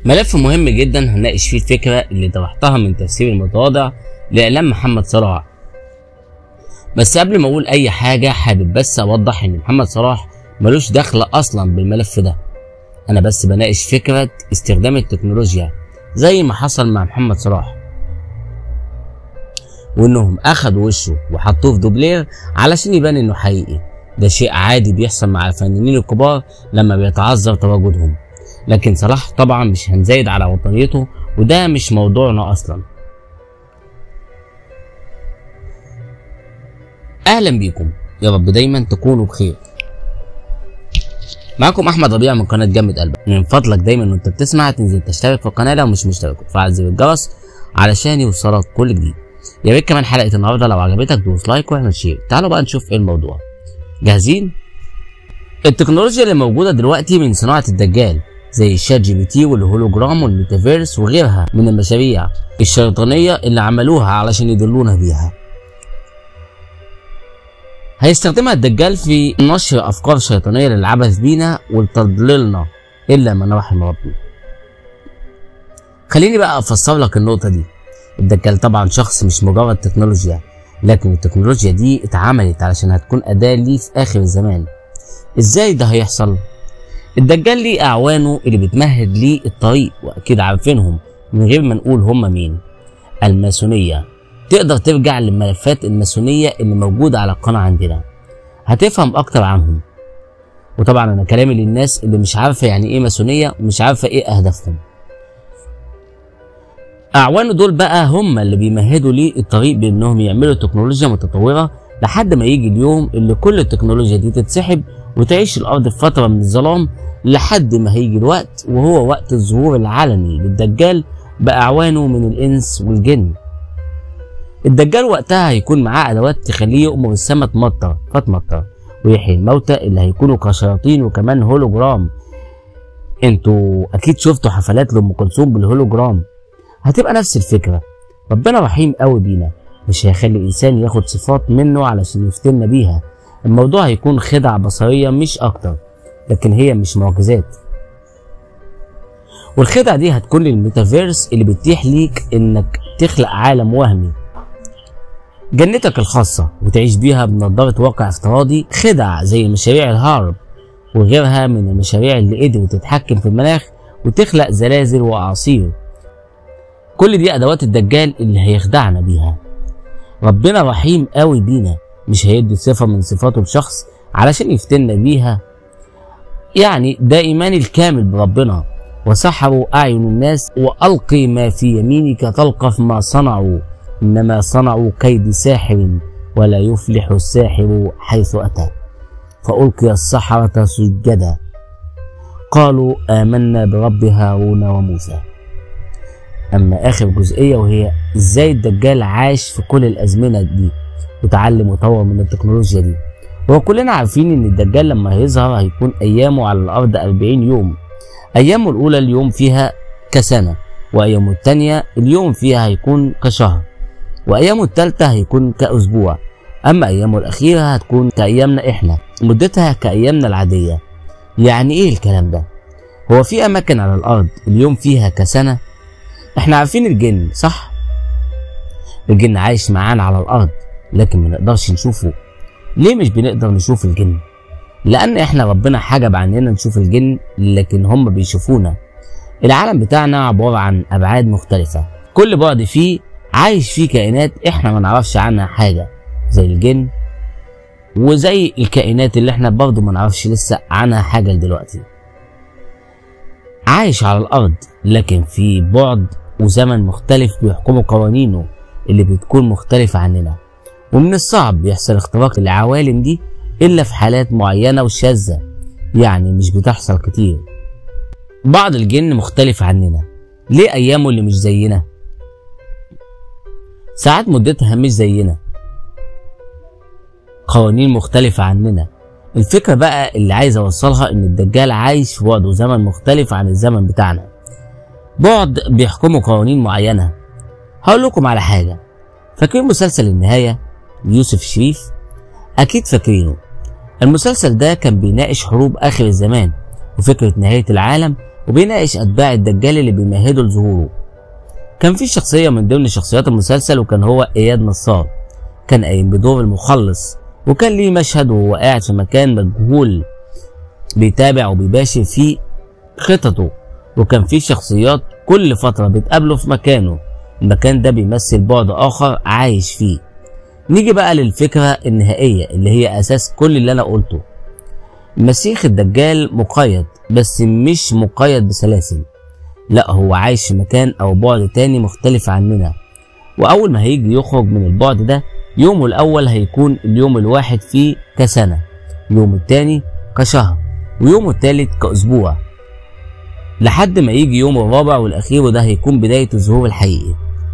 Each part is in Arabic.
ملف مهم جدا هنناقش فيه الفكرة اللي طرحتها من تفسير المتواضع لإعلام محمد صلاح. بس قبل ما اقول اي حاجة حابب بس اوضح ان محمد صلاح ملوش دخل اصلا بالملف ده. انا بس بناقش فكرة استخدام التكنولوجيا زي ما حصل مع محمد صلاح، وانهم اخدوا وشه وحطوه في دوبلير علشان يبان انه حقيقي. ده شيء عادي بيحصل مع الفنانين الكبار لما بيتعذر تواجدهم، لكن صلاح طبعا مش هنزايد على وطنيته وده مش موضوعنا اصلا. اهلا بيكم، يا رب دايما تكونوا بخير. معكم احمد ربيع من قناه جمد قلبك. من فضلك دايما وانت بتسمع تنزل تشترك في القناه لو مش مشترك وتفعل زر الجرس علشان يوصلك كل جديد. يا ريت كمان حلقه النهارده لو عجبتك دوس لايك واعمل شير. تعالوا بقى نشوف ايه الموضوع. جاهزين؟ التكنولوجيا اللي موجوده دلوقتي من صناعه الدجال زي الشات جي بي تي والهولوجرام والميتافيرس وغيرها من المشاريع الشيطانيه اللي عملوها علشان يضلونا بيها. هيستخدمها الدجال في نشر افكار شيطانيه للعبث بينا ولتضليلنا الا من رحم ربي. خليني بقى افسر لك النقطه دي. الدجال طبعا شخص مش مجرد تكنولوجيا، لكن التكنولوجيا دي اتعملت علشان هتكون اداه ليه في اخر الزمان. ازاي ده هيحصل؟ الدجال ليه اعوانه اللي بتمهد ليه الطريق، واكيد عارفينهم من غير ما نقول هم مين. الماسونيه. تقدر ترجع للملفات الماسونيه اللي موجوده على القناه عندنا هتفهم اكتر عنهم. وطبعا انا كلامي للناس اللي مش عارفه يعني ايه ماسونيه ومش عارفه ايه اهدافهم. اعوانه دول بقى هم اللي بيمهدوا ليه الطريق بانهم يعملوا تكنولوجيا متطوره لحد ما يجي اليوم اللي كل التكنولوجيا دي تتسحب وتعيش الارض في فتره من الظلام، لحد ما هيجي الوقت وهو وقت الظهور العلني للدجال باعوانه من الانس والجن. الدجال وقتها هيكون معاه ادوات تخليه يؤمر السما تمطر فتمطر ويحيي الموتى اللي هيكونوا كشياطين وكمان هولوجرام. انتوا اكيد شفتوا حفلات لأم كلثوم بالهولوجرام، هتبقى نفس الفكره. ربنا رحيم قوي بينا، مش هيخلي انسان ياخد صفات منه علشان يفتنا بيها. الموضوع هيكون خدع بصريه مش اكتر، لكن هي مش معجزات. والخدع دي هتكون للميتافيرس اللي بتتيح ليك انك تخلق عالم وهمي جنتك الخاصة وتعيش بيها بنظارة واقع افتراضي. خدع زي مشاريع الهارب وغيرها من المشاريع اللي قدرت تتحكم في المناخ وتخلق زلازل وأعاصير. كل دي أدوات الدجال اللي هيخدعنا بيها. ربنا رحيم قوي بينا، مش هيدي صفة من صفاته لشخص علشان يفتنا بيها. يعني ده إيماني الكامل بربنا. وسحروا أعين الناس وألقي ما في يمينك تلقف ما صنعوا إنما صنعوا كيد ساحر ولا يفلح الساحر حيث أتى. فألقي السحرة سجدا قالوا آمنا برب هارون وموسى. أما آخر جزئية وهي إزاي الدجال عاش في كل الأزمنة دي وتعلم وطور من التكنولوجيا دي. وكلنا عارفين إن الدجال لما هيظهر هيكون أيامه على الأرض 40 يوم. أيامه الأولى اليوم فيها كسنة، وأيامه التانية اليوم فيها هيكون كشهر، وأيامه التالتة هيكون كأسبوع. أما أيامه الأخيرة هتكون كأيامنا إحنا، مدتها كأيامنا العادية. يعني إيه الكلام ده؟ هو في أماكن على الأرض اليوم فيها كسنة؟ إحنا عارفين الجن صح؟ الجن عايش معانا على الأرض لكن ما نقدرش نشوفه. ليه مش بنقدر نشوف الجن؟ لأن إحنا ربنا حجب عننا نشوف الجن، لكن هم بيشوفونا. العالم بتاعنا عبارة عن أبعاد مختلفة، كل بعد فيه عايش فيه كائنات احنا ما نعرفش عنها حاجة زي الجن، وزي الكائنات اللي احنا برضو ما نعرفش لسه عنها حاجة دلوقتي. عايش على الأرض لكن في بعد وزمن مختلف بيحكموا قوانينه اللي بتكون مختلفة عننا. ومن الصعب يحصل اختراق العوالم دي إلا في حالات معينة وشاذة، يعني مش بتحصل كتير. بعض الجن مختلف عننا. ليه أيامه اللي مش زينا؟ ساعات مدتها مش زينا، قوانين مختلفة عننا. الفكرة بقى اللي عايز اوصلها ان الدجال عايش في بعد وزمن مختلف عن الزمن بتاعنا، بعد بيحكموا قوانين معينة. هقول لكم على حاجة. فاكرين مسلسل النهاية ليوسف الشريف؟ اكيد فاكرينه. المسلسل ده كان بيناقش حروب اخر الزمان وفكرة نهاية العالم وبيناقش أتباع الدجال اللي بيمهدوا لظهوره. كان في شخصية من ضمن شخصيات المسلسل وكان هو إياد نصار، كان قايم بدور المخلص، وكان ليه مشهد وهو قاعد في مكان مجهول بيتابع وبيباشر فيه خططه، وكان في شخصيات كل فترة بتقابله في مكانه، المكان ده بيمثل بعد آخر عايش فيه. نيجي بقى للفكرة النهائية اللي هي أساس كل اللي أنا قلته. المسيح الدجال مقيد، بس مش مقيد بسلاسل، لا هو عايش في مكان أو بعد تاني مختلف عننا، وأول ما هيجي يخرج من البعد ده يومه الأول هيكون اليوم الواحد فيه كسنة، يوم التاني كشهر، ويومه التالت كأسبوع، لحد ما يجي يوم الرابع والأخير، وده هيكون بداية الظهور الحقيقي.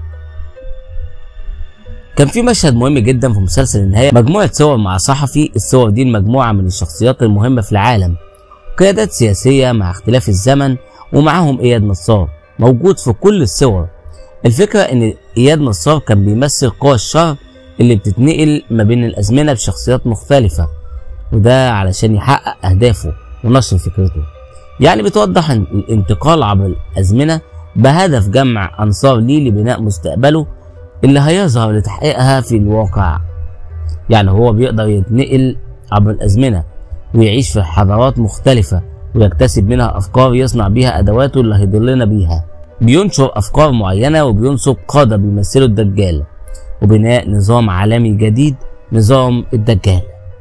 كان في مشهد مهم جدا في مسلسل النهاية، مجموعة صور مع صحفي، الصور دي مجموعة من الشخصيات المهمة في العالم، قيادات سياسية مع اختلاف الزمن، ومعاهم إياد نصار موجود في كل الصور. الفكرة إن إياد نصار كان بيمثل قوى الشر اللي بتتنقل ما بين الأزمنة بشخصيات مختلفة، وده علشان يحقق أهدافه ونشر فكرته. يعني بتوضح الانتقال عبر الأزمنة بهدف جمع أنصار ليه لبناء مستقبله اللي هيظهر لتحقيقها في الواقع. يعني هو بيقدر يتنقل عبر الأزمنة ويعيش في حضارات مختلفة ويكتسب منها أفكار يصنع بيها أدواته اللي هيضلنا بيها، بينشر أفكار معينة وبينصب قادة بيمثلوا الدجال، وبناء نظام عالمي جديد، نظام الدجال.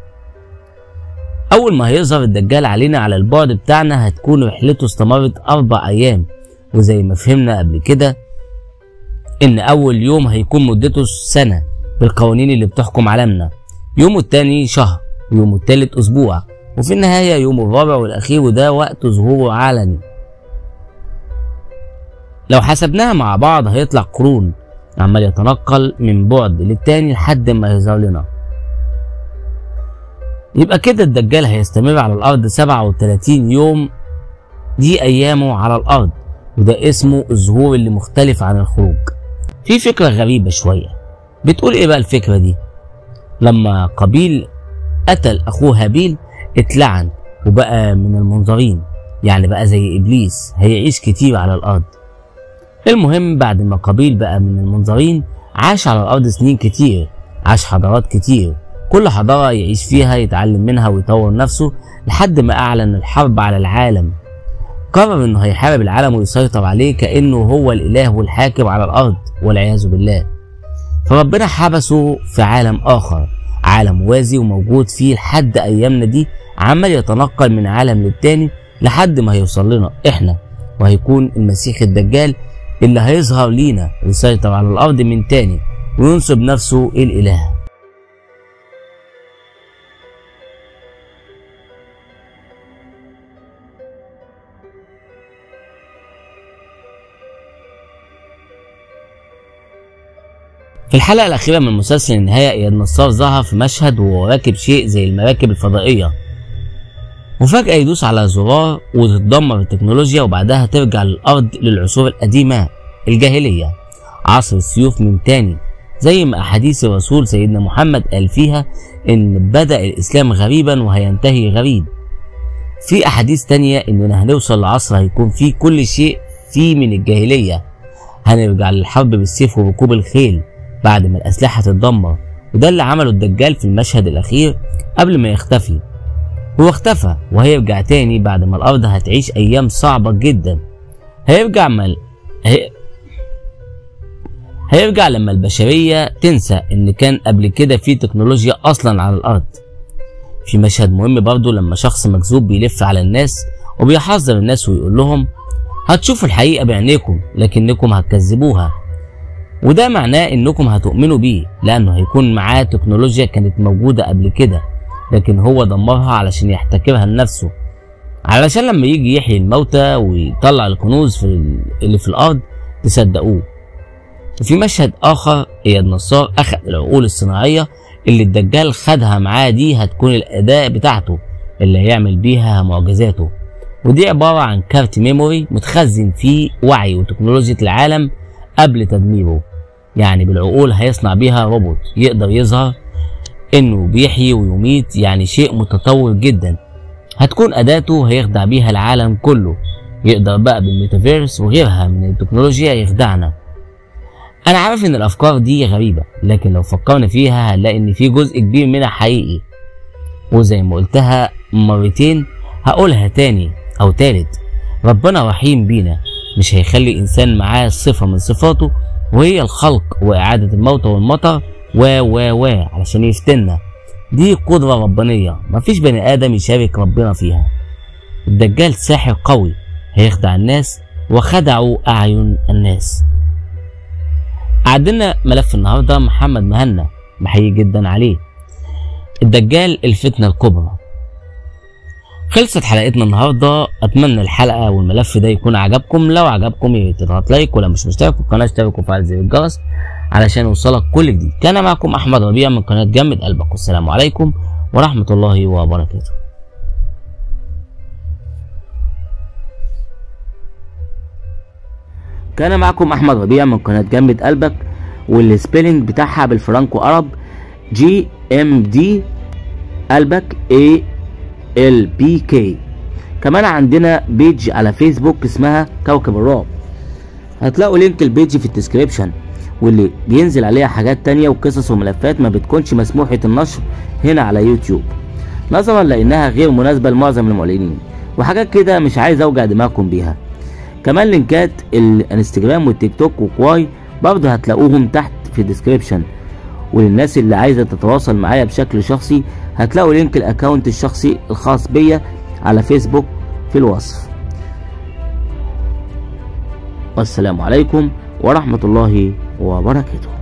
أول ما هيظهر الدجال علينا على البعد بتاعنا هتكون رحلته استمرت 4 أيام، وزي ما فهمنا قبل كده إن أول يوم هيكون مدته سنة بالقوانين اللي بتحكم عالمنا، يومه التاني شهر، ويومه التالت أسبوع، وفي النهاية يوم الرابع والأخير، وده وقت ظهوره علني. لو حسبناها مع بعض هيطلع قرون عمال يتنقل من بعد للتاني لحد ما يظهر لنا. يبقى كده الدجال هيستمر على الأرض 37 يوم، دي أيامه على الأرض، وده اسمه الظهور اللي مختلف عن الخروج. في فكرة غريبة شوية، بتقول إيه بقى الفكرة دي؟ لما قابيل قتل أخوه هابيل اتلعن وبقى من المنظرين، يعني بقى زي إبليس، هيعيش كتير على الأرض. المهم بعد ما قابيل بقى من المنظرين عاش على الأرض سنين كتير، عاش حضارات كتير، كل حضارة يعيش فيها يتعلم منها ويطور نفسه لحد ما أعلن الحرب على العالم. قرر إنه هيحارب العالم ويسيطر عليه كأنه هو الإله والحاكم على الأرض والعياذ بالله. فربنا حبسه في عالم آخر، عالم موازي وموجود فيه لحد أيامنا دي، عمال يتنقل من عالم للتاني لحد ما هيوصل لنا إحنا، وهيكون المسيح الدجال اللي هيظهر لينا ويسيطر على الأرض من تاني وينصب نفسه الإله. في الحلقة الأخيرة من مسلسل النهاية إياد نصار ظهر في مشهد وهو راكب شيء زي المراكب الفضائية، وفجأة يدوس على زرار وتتدمر التكنولوجيا، وبعدها ترجع للأرض للعصور القديمة الجاهلية، عصر السيوف من تاني، زي ما أحاديث الرسول سيدنا محمد قال فيها إن بدأ الإسلام غريبا وهينتهي غريب. في أحاديث تانية إننا هنوصل لعصر هيكون فيه كل شيء فيه من الجاهلية، هنرجع للحرب بالسيف وركوب الخيل بعد ما الأسلحة تتدمر، وده اللي عمله الدجال في المشهد الأخير قبل ما يختفي. هو اختفى وهيرجع تاني بعد ما الأرض هتعيش أيام صعبة جدا. هيرجع لما البشرية تنسى إن كان قبل كده في تكنولوجيا أصلا على الأرض. في مشهد مهم برضو لما شخص مكذوب بيلف على الناس وبيحذر الناس ويقول لهم هتشوفوا الحقيقة بعينيكم لكنكم هتكذبوها، وده معناه انكم هتؤمنوا بيه لانه هيكون معاه تكنولوجيا كانت موجودة قبل كده، لكن هو دمرها علشان يحتكرها لنفسه، علشان لما يجي يحيي الموتى ويطلع الكنوز اللي في الارض تصدقوه. وفي مشهد اخر اياد نصار اخذ العقول الصناعية اللي الدجال خدها معاه، دي هتكون الاداة بتاعته اللي هيعمل بيها معجزاته، ودي عبارة عن كارت ميموري متخزن فيه وعي وتكنولوجيا العالم قبل تدميره. يعني بالعقول هيصنع بيها روبوت يقدر يظهر انه بيحيي ويميت، يعني شيء متطور جدا. هتكون اداته هيخدع بيها العالم كله، يقدر بقى بالميتافيرس وغيرها من التكنولوجيا يخدعنا. انا عارف ان الافكار دي غريبة، لكن لو فكرنا فيها هنلاقي ان في جزء كبير منها حقيقي، وزي ما قلتها مرتين هقولها تاني او تالت، ربنا رحيم بينا، مش هيخلي انسان معاه صفة من صفاته وهي الخلق واعادة الموتى والمطر و علشان يفتنا. دي قدرة ربانية مفيش بني ادم يشارك ربنا فيها. الدجال ساحر قوي هيخدع الناس وخدعوا اعين الناس. عندنا ملف النهارده محمد مهنا، بحيي جدا عليه. الدجال الفتنة الكبرى. خلصت حلقتنا النهارده، اتمنى الحلقه والملف ده يكون عجبكم. لو عجبكم يا ريت تضغط لايك، ولو مش مشترك في القناه اشترك وفعل زر الجرس علشان يوصلك كل جديد. كان معكم احمد ربيع من قناه جمد قلبك، والسلام عليكم ورحمه الله وبركاته. كان معكم احمد ربيع من قناه جمد قلبك، والسبيلنج بتاعها بالفرانكو عرب GMD قلبك ALBK. كمان عندنا بيج على فيسبوك اسمها كوكب الرعب، هتلاقوا لينك البيج في الديسكريبشن، واللي بينزل عليها حاجات تانية وقصص وملفات ما بتكونش مسموحة النشر هنا على يوتيوب، نظرا لانها غير مناسبة لمعظم المعلنين وحاجات كده مش عايز اوجع دماغكم بيها. كمان لينكات الانستجرام والتيك توك وكواي برضه هتلاقوهم تحت في الديسكريبشن، وللناس اللي عايزة تتواصل معايا بشكل شخصي هتلاقوا لينك الاكونت الشخصي الخاص بيا على فيسبوك في الوصف. والسلام عليكم ورحمة الله وبركاته.